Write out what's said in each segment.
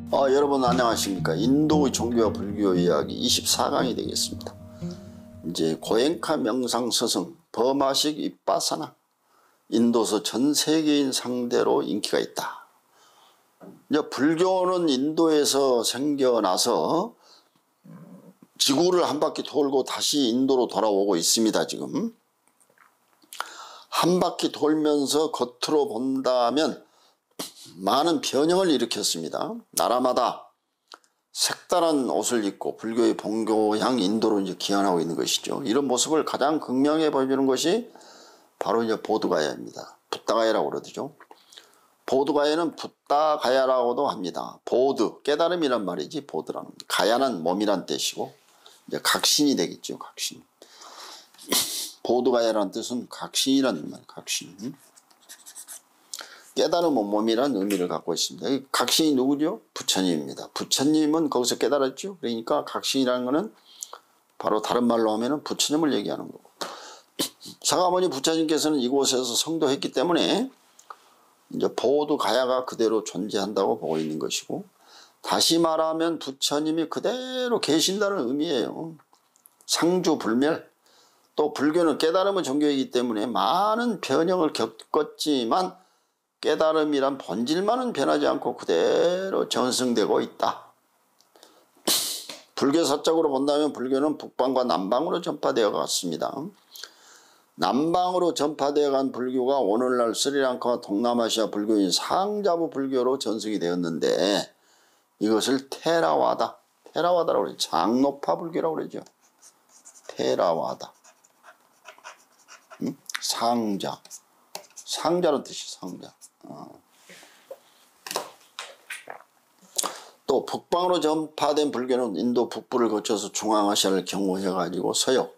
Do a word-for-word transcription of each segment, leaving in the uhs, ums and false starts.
어, 여러분 안녕하십니까. 인도의 종교와 불교 이야기 이십사 강이 되겠습니다. 이제 고엔카 명상 스승 버마식 윗바사나 인도서 전 세계인 상대로 인기가 있다. 이제 불교는 인도에서 생겨나서 지구를 한 바퀴 돌고 다시 인도로 돌아오고 있습니다. 지금 한 바퀴 돌면서 겉으로 본다면 많은 변형을 일으켰습니다. 나라마다 색다른 옷을 입고 불교의 본교향 인도로 이제 기원하고 있는 것이죠. 이런 모습을 가장 극명하게 보여주는 것이 바로 이제 보드가야입니다. 붓다가야라고 그러죠. 보드가야는 붓다가야라고도 합니다. 보드, 깨달음이란 말이지, 보드라는. 가야는 몸이란 뜻이고, 이제 각신이 되겠죠, 각신. 보드가야라는 뜻은 각신이라는 말, 각신. 깨달음은 몸이란 의미를 갖고 있습니다. 각신이 누구죠? 부처님입니다. 부처님은 거기서 깨달았죠. 그러니까 각신이라는 것은 바로 다른 말로 하면 부처님을 얘기하는 거고. 사가모니 부처님께서는 이곳에서 성도했기 때문에 이제 보드가야가 그대로 존재한다고 보고 있는 것이고, 다시 말하면 부처님이 그대로 계신다는 의미예요. 상주불멸. 또 불교는 깨달음의 종교이기 때문에 많은 변형을 겪었지만 깨달음이란 본질만은 변하지 않고 그대로 전승되고 있다. 불교사적으로 본다면 불교는 북방과 남방으로 전파되어 갔습니다. 남방으로 전파되어 간 불교가 오늘날 스리랑카와 동남아시아 불교인 상자부 불교로 전승이 되었는데, 이것을 테라와다, 테라와다라고 그러죠. 장노파 불교라고 그러죠. 테라와다. 응? 상자. 상자는 뜻이 상자. 어. 또 북방으로 전파된 불교는 인도 북부를 거쳐서 중앙아시아를 경호해 가지고 서역을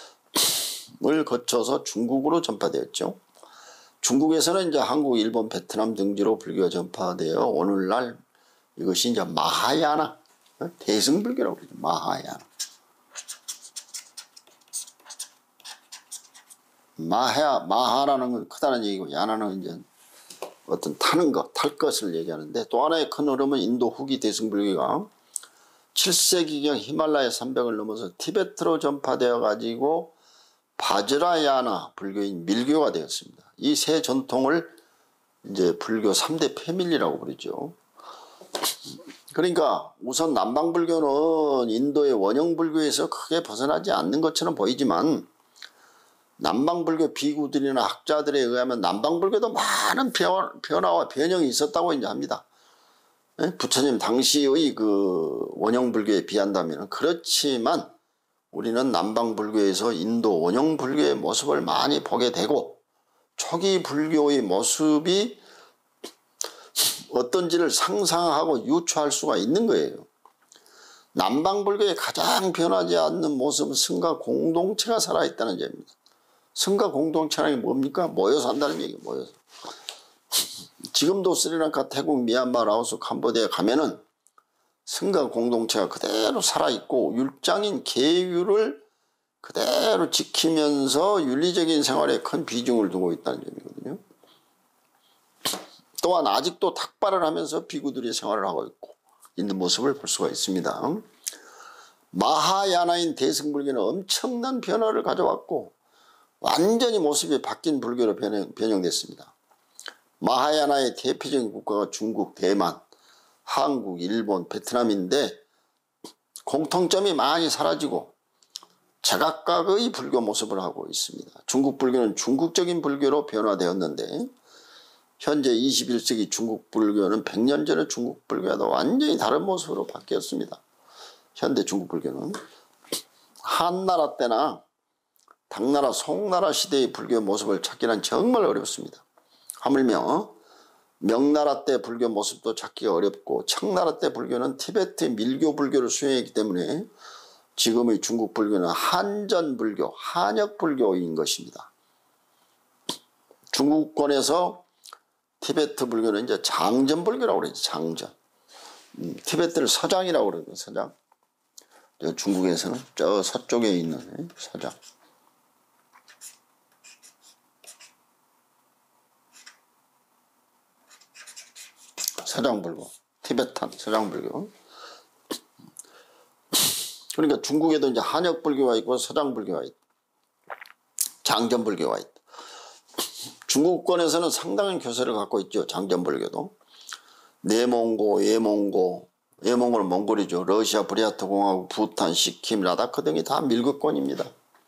거쳐서 중국으로 전파되었죠. 중국에서는 이제 한국, 일본, 베트남 등지로 불교가 전파되어 오늘날 이것이 이제 마하야나, 대승불교라고 그러죠. 마하야나. 마하, 마하라는 건 크다는 얘기고, 야나는 이제 어떤 타는 것, 탈 것을 얘기하는데, 또 하나의 큰 흐름은 인도 후기 대승불교가 칠 세기경 히말라야山백을 넘어서 티베트로 전파되어 가지고 바즈라야나 불교인 밀교가 되었습니다. 이 세 전통을 이제 불교 삼 대 패밀리라고 부르죠. 그러니까 우선 남방불교는 인도의 원형불교에서 크게 벗어나지 않는 것처럼 보이지만, 남방불교 비구들이나 학자들에 의하면 남방불교도 많은 변화와 변형이 있었다고 이제 합니다. 부처님 당시의 그 원형불교에 비한다면 그렇지만, 우리는 남방불교에서 인도 원형불교의 모습을 많이 보게 되고, 초기 불교의 모습이 어떤지를 상상하고 유추할 수가 있는 거예요. 남방불교의 가장 변하지 않는 모습은 승가 공동체가 살아있다는 점입니다. 승가 공동체라는 게 뭡니까? 모여서 한다는 얘기예요. 모여서. 지금도 스리랑카, 태국, 미얀마, 라오스, 캄보디아에 가면은 승가 공동체가 그대로 살아있고 율장인 계율을 그대로 지키면서 윤리적인 생활에 큰 비중을 두고 있다는 점이거든요. 또한 아직도 탁발을 하면서 비구들이 생활을 하고 있고 있는 모습을 볼 수가 있습니다. 마하야나인 대승불교는 엄청난 변화를 가져왔고 완전히 모습이 바뀐 불교로 변형, 변형됐습니다. 마하야나의 대표적인 국가가 중국, 대만, 한국, 일본, 베트남인데 공통점이 많이 사라지고 제각각의 불교 모습을 하고 있습니다. 중국 불교는 중국적인 불교로 변화되었는데, 현재 이십일 세기 중국 불교는 백 년 전의 중국 불교와도 완전히 다른 모습으로 바뀌었습니다. 현대 중국 불교는 한나라 때나 당나라, 송나라 시대의 불교 모습을 찾기는 정말 어렵습니다. 하물며 명나라 때 불교 모습도 찾기가 어렵고, 청나라 때 불교는 티베트 밀교 불교를 수행했기 때문에 지금의 중국 불교는 한전 불교, 한역 불교인 것입니다. 중국권에서 티베트 불교는 이제 장전 불교라고 그러죠. 장전. 음, 티베트를 서장이라고 그러거든요. 서장. 중국에서는 저 서쪽에 있는 서장. 서장불교. 티베탄 서장불교. 그러니까 중국에도 이제 한역불교가 있고 서장불교가 있다. 장전불교가 있다. 중국권에서는 상당한 교세를 갖고 있죠. 장전불교도. 내몽고, 외몽고, 외몽고는 몽골이죠. 러시아, 브리아트 공화국, 부탄, 시킴, 라다크 등이 다 밀급권입니다.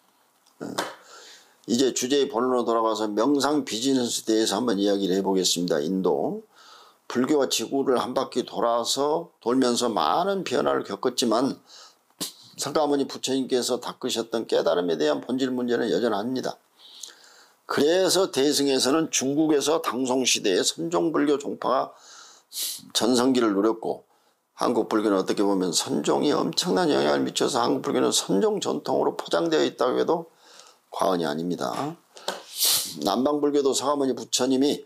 이제 주제의 본론으로 돌아가서 명상 비즈니스에 대해서 한번 이야기를 해보겠습니다. 인도. 불교가 지구를 한 바퀴 돌아서 돌면서 많은 변화를 겪었지만 석가모니 부처님께서 닦으셨던 깨달음에 대한 본질 문제는 여전합니다. 그래서 대승에서는 중국에서 당송시대에 선종불교 종파가 전성기를 누렸고 한국 불교는 어떻게 보면 선종이 엄청난 영향을 미쳐서 한국 불교는 선종 전통으로 포장되어 있다고 해도 과언이 아닙니다. 남방불교도 석가모니 부처님이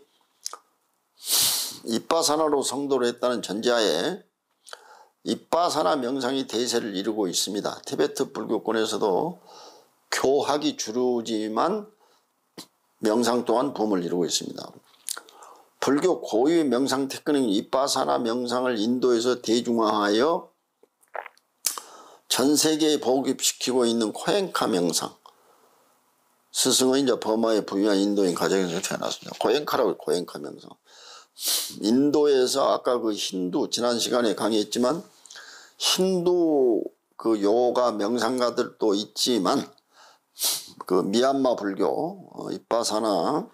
입바사나로 성도를 했다는 전제하에 입바사나 명상이 대세를 이루고 있습니다. 티베트 불교권에서도 교학이 주류지만 명상 또한 붐을 이루고 있습니다. 불교 고유의 명상 테크닉 입바사나 명상을 인도에서 대중화하여 전 세계에 보급시키고 있는 코엔카 명상. 스승은 이제 버마에 부유한 인도인 가정에서 태어났습니다. 코엔카라고 코엔카 명상. 인도에서 아까 그 힌두 지난 시간에 강의했지만 힌두 그 요가 명상가들도 있지만 그 미얀마 불교 어, 입바사나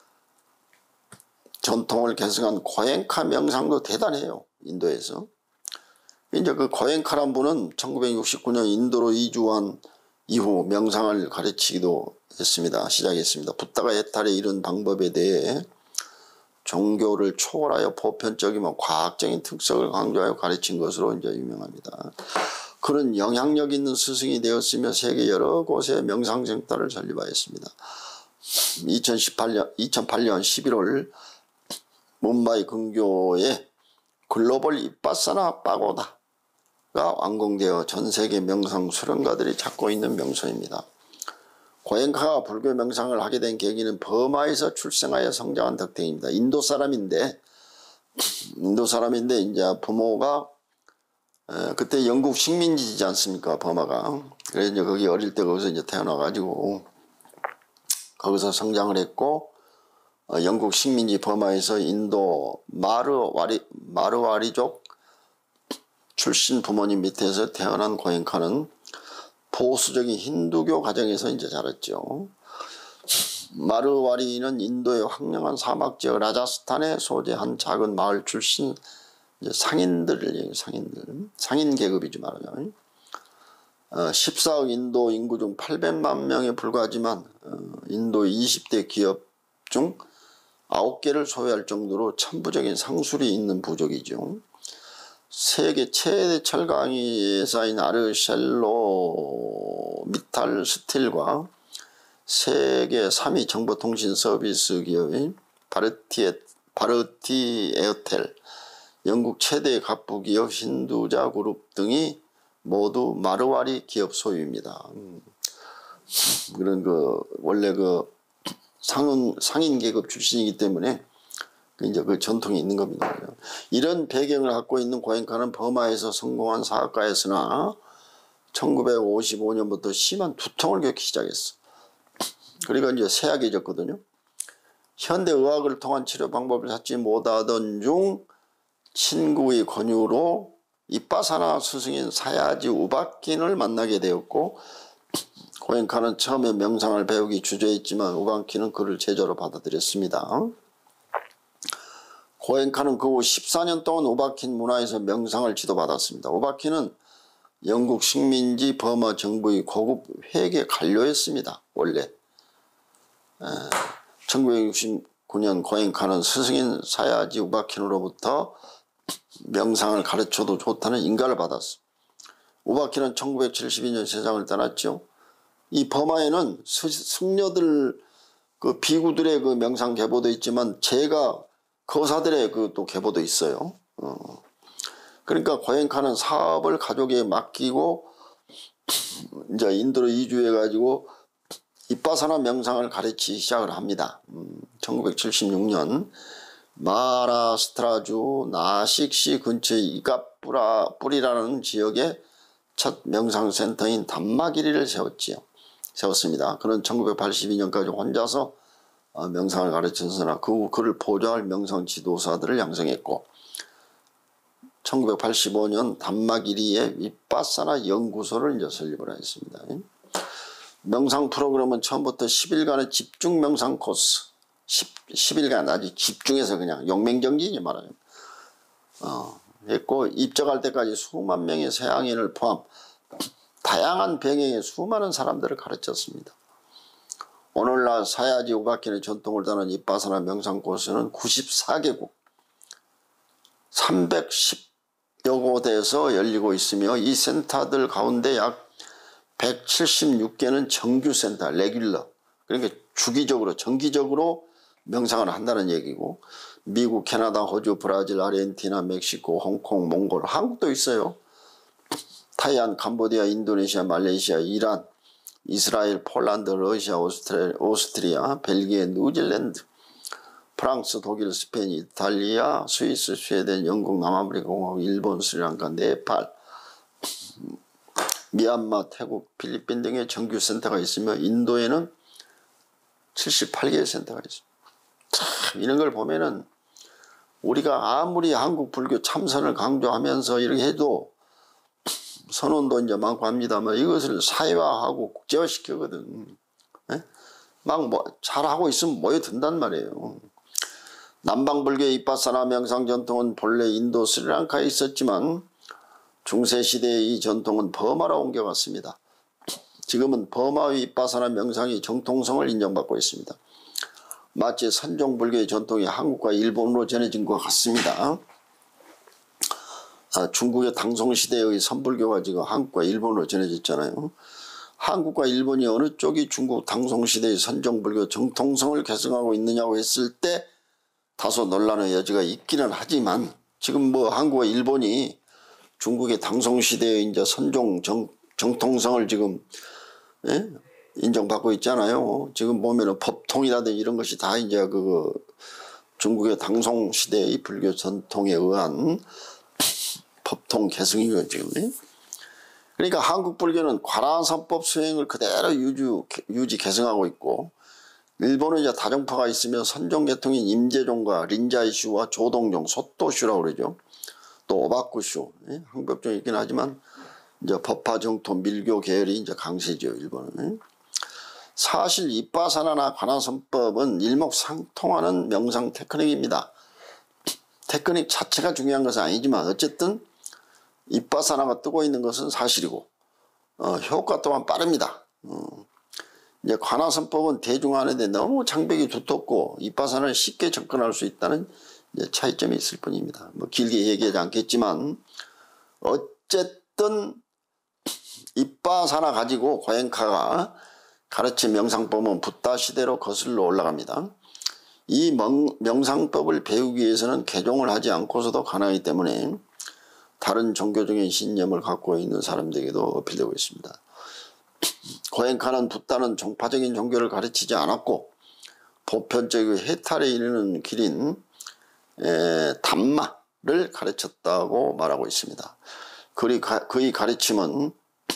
전통을 계승한 고엔카 명상도 대단해요. 인도에서. 이제 그 고엔카란 분은 천구백육십구 년 인도로 이주한 이후 명상을 가르치기도 했습니다. 시작했습니다. 붓다가 해탈에 이른 방법에 대해 종교를 초월하여 보편적이며 과학적인 특성을 강조하여 가르친 것으로 이제 유명합니다. 그런 영향력 있는 스승이 되었으며 세계 여러 곳에 명상센터를 설립하였습니다. 이천십팔 년, 이천팔 년 십일월 뭄바이 근교에 글로벌 입바사나 파고다가 완공되어 전세계 명상 수련가들이 찾고 있는 명소입니다. 고엔카가 불교 명상을 하게 된 계기는 버마에서 출생하여 성장한 덕택입니다. 인도 사람인데 인도 사람인데 이제 부모가 에, 그때 영국 식민지지 않습니까? 버마가. 그래서 이제 거기 어릴 때 거기서 이제 태어나가지고 거기서 성장을 했고 어, 영국 식민지 버마에서 인도 마르와리 마르와리족 출신 부모님 밑에서 태어난 고엔카는 보수적인 힌두교 가정에서 이제 자랐죠. 마르와리는 인도의 황량한 사막 지역 라자스탄에 소재한 작은 마을 출신 이제 상인들을 상인들 상인 계급이지 말하자면 어, 십사억 인도 인구 중 팔백만 명에 불과하지만 어, 인도 이십 대 기업 중 아홉 개를 소유할 정도로 천부적인 상술이 있는 부족이죠. 세계 최대 철강이 쌓인 아르셀로 미탈 스틸과 세계 삼 위 정보통신 서비스 기업인 바르티, 바르티 에어텔, 영국 최대 갑부 기업 힌두자 그룹 등이 모두 마르와리 기업 소유입니다. 그런 그 원래 그 상은, 상인 계급 출신이기 때문에 이제 그 전통이 있는 겁니다. 이런 배경을 갖고 있는 고엔카는 버마에서 성공한 사학가였으나 천구백오십오 년부터 심한 두통을 겪기 시작했어. 그러니까 이제 쇠약해졌거든요. 현대 의학을 통한 치료 방법을 찾지 못하던 중 친구의 권유로 입바사나 스승인 사야지 우바킨을 만나게 되었고 고엔카는 처음에 명상을 배우기 주저했지만 우바킨은 그를 제자로 받아들였습니다. 고엔카는 그 후 십사 년 동안 우바킨 문화에서 명상을 지도받았습니다. 우바킨은 영국 식민지 버마 정부의 고급 회계 관료였습니다. 원래. 에, 천구백육십구 년 고엔카는 스승인 사야지 우바킨으로부터 명상을 가르쳐도 좋다는 인가를 받았어. 우바킨은 천구백칠십이 년 세상을 떠났죠. 이 버마에는 승려들 그 비구들의 그 명상 계보도 있지만 제가 거사들의 그 또 계보도 있어요. 어. 그러니까 고엔카는 사업을 가족에 맡기고 이제 인도로 이주해 가지고 입바사나 명상을 가르치기 시작을 합니다. 음, 천구백칠십육 년 마하라스트라주 나식시 근처의 이갓뿌리라는 지역에 첫 명상센터인 담마기리를 세웠지요. 세웠습니다. 그는 천구백팔십이 년까지 혼자서 명상을 가르쳤으나 그 후 그를 보좌할 명상 지도사들을 양성했고 천구백팔십오 년 담마기리의 윗바사나 연구소를 이제 설립을 했습니다. 명상 프로그램은 처음부터 십 일간의 집중 명상 코스, 십 일간 아주 집중해서 그냥 용맹정진이 말하는 어, 했고 입적할 때까지 수만 명의 서양인을 포함 다양한 병행의 수많은 사람들을 가르쳤습니다. 오늘날 사야지 오각견의 전통을 따는 윗바사나 명상 코스는 구십사 개국 삼백십여 곳에서 열리고 있으며 이 센터들 가운데 약 백칠십육 개는 정규센터, 레귤러, 그러니까 주기적으로 정기적으로 명상을 한다는 얘기고 미국, 캐나다, 호주, 브라질, 아르헨티나, 멕시코, 홍콩, 몽골, 한국도 있어요. 타이완, 캄보디아, 인도네시아, 말레이시아, 이란, 이스라엘, 폴란드, 러시아, 오스트레, 오스트리아, 벨기에, 뉴질랜드, 프랑스, 독일, 스페인, 이탈리아, 스위스, 스웨덴, 영국, 남아프리카 공화국, 일본, 스리랑카, 네팔, 미얀마, 태국, 필리핀 등의 정규센터가 있으며 인도에는 칠십팔 개의 센터가 있습니다. 참 이런 걸 보면은 우리가 아무리 한국 불교 참선을 강조하면서 이렇게 해도 선언도 이제 많고 합니다만 이것을 사회화하고 국제화시키거든. 막 뭐 잘하고 있으면 모여든단 말이에요. 남방불교의 윗바사나 명상 전통은 본래 인도 스리랑카에 있었지만 중세시대의 이 전통은 버마로 옮겨갔습니다. 지금은 버마의 윗바사나 명상이 정통성을 인정받고 있습니다. 마치 선종불교의 전통이 한국과 일본으로 전해진 것 같습니다. 아, 중국의 당송시대의 선불교가 지금 한국과 일본으로 전해졌잖아요. 한국과 일본이 어느 쪽이 중국 당송시대의 선종불교 정통성을 계승하고 있느냐고 했을 때 다소 논란의 여지가 있기는 하지만 지금 뭐 한국과 일본이 중국의 당송시대의 이제 선종 정, 정통성을 지금 예? 인정받고 있잖아요. 지금 보면은 법통이라든지 이런 것이 다 이제 그 중국의 당송시대의 불교 전통에 의한 법통 계승이거든요, 지금. 그러니까 한국 불교는 관화선법 수행을 그대로 유지, 유지 계승하고 있고, 일본은 이제 다종파가 있으며 선종계통인 임재종과 린자이슈와 조동종, 소토슈라고 그러죠. 또 오바쿠슈, 예? 항벽종이 있긴 하지만, 이제 법화 정토 밀교 계열이 이제 강세죠, 일본은. 사실 윗바사나나 관화선법은 일목상통하는 명상 테크닉입니다. 테크닉 자체가 중요한 것은 아니지만 어쨌든 윗바사나가 뜨고 있는 것은 사실이고 어, 효과 또한 빠릅니다. 어. 이제 관화선법은 대중화하는데 너무 장벽이 두텁고 윗바사나는 쉽게 접근할 수 있다는 이제 차이점이 있을 뿐입니다. 뭐 길게 얘기하지 않겠지만 어쨌든 윗바사나 가지고 고엔카가 가르친 명상법은 붓다 시대로 거슬러 올라갑니다. 이 명상법을 배우기 위해서는 개종을 하지 않고서도 가능하기 때문에 다른 종교적인 신념을 갖고 있는 사람들에게도 어필되고 있습니다. 고엔카는 붓다는 종파적인 종교를 가르치지 않았고 보편적인 해탈에 이르는 길인 에, 담마를 가르쳤다고 말하고 있습니다. 그의, 그의 가르침은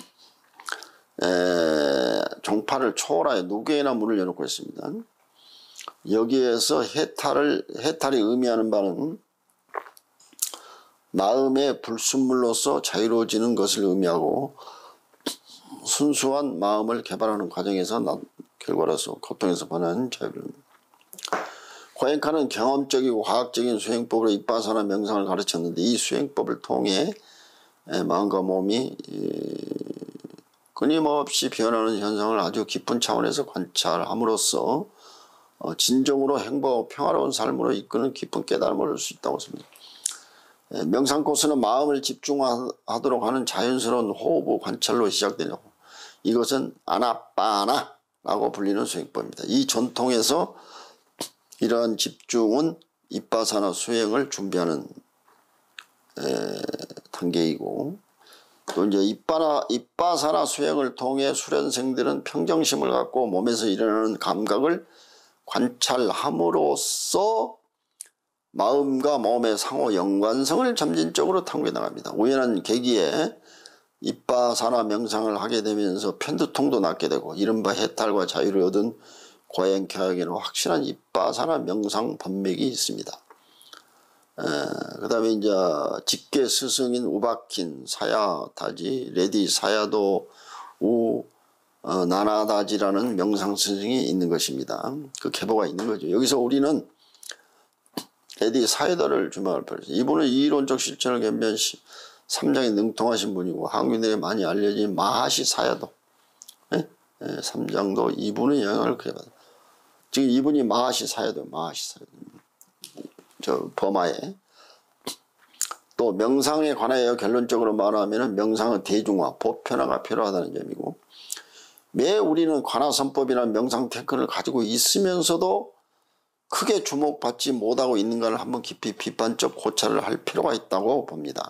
에, 종파를 초월하여 누구에나 문을 여놓고 있습니다. 여기에서 해탈을, 해탈이 의미하는 바는 마음의 불순물로서 자유로워지는 것을 의미하고 순수한 마음을 개발하는 과정에서 난 결과로서 고통에서 번하는 자유를. 고엔카는 경험적이고 과학적인 수행법으로 윗바사나 명상을 가르쳤는데 이 수행법을 통해 마음과 몸이 끊임없이 변하는 현상을 아주 깊은 차원에서 관찰함으로써 진정으로 행복하고 평화로운 삶으로 이끄는 깊은 깨달음을 얻을 수 있다고 했습니다. 명상 코스는 마음을 집중하도록 하는 자연스러운 호흡 관찰로 시작되죠. 이것은 아나빠나라고 불리는 수행법입니다. 이 전통에서 이러한 집중은 윗바사나 수행을 준비하는 에, 단계이고 또 이제 윗바나, 윗바사나 수행을 통해 수련생들은 평정심을 갖고 몸에서 일어나는 감각을 관찰함으로써 마음과 몸의 상호 연관성을 점진적으로 탐구해 나갑니다. 우연한 계기에 입바사나 명상을 하게 되면서 편두통도 낫게 되고 이른바 해탈과 자유를 얻은 고행쾌하게는 확실한 입바사나 명상 법맥이 있습니다. 그 다음에 이제 직계 스승인 우바킨, 사야, 다지, 레디, 사야도, 우, 어, 나나다지라는 명상 스승이 있는 것입니다. 그 계보가 있는 거죠. 여기서 우리는 레디 사야다를 주목할 필요죠. 이분은 이론적 실천을 겸비한 삼장에 능통하신 분이고 한국인들에 많이 알려진 마하시 사야도, 예? 예, 삼장도 이분의 영향을 크게 받아요. 지금 이분이 마하시 사야도, 마하시 사야도. 저 버마에. 또 명상에 관하여 결론적으로 말하면 명상은 대중화, 보편화가 필요하다는 점이고, 매 우리는 관화선법이나 명상 테크닉을 가지고 있으면서도 크게 주목받지 못하고 있는가를 한번 깊이 비판적 고찰을 할 필요가 있다고 봅니다.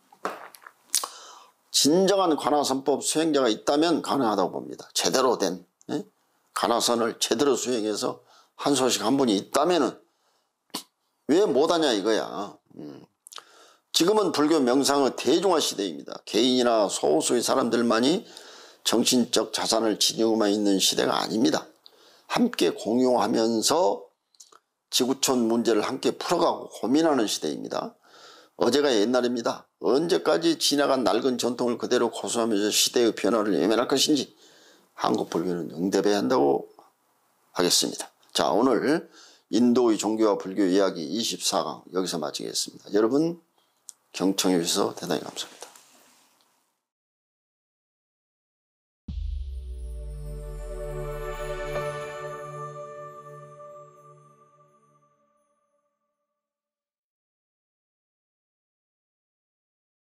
진정한 관화선법 수행자가 있다면 가능하다고 봅니다. 제대로 된 예? 관화선을 제대로 수행해서 한 소식 한 분이 있다면 왜 못하냐 이거야. 음. 지금은 불교 명상의 대중화 시대입니다. 개인이나 소수의 사람들만이 정신적 자산을 지니고만 있는 시대가 아닙니다. 함께 공유하면서 지구촌 문제를 함께 풀어가고 고민하는 시대입니다. 어제가 옛날입니다. 언제까지 지나간 낡은 전통을 그대로 고수하면서 시대의 변화를 외면할 것인지 한국 불교는 응대해야 한다고 하겠습니다. 자, 오늘 인도의 종교와 불교 이야기 이십사 강 여기서 마치겠습니다. 여러분 경청해 주셔서 대단히 감사합니다.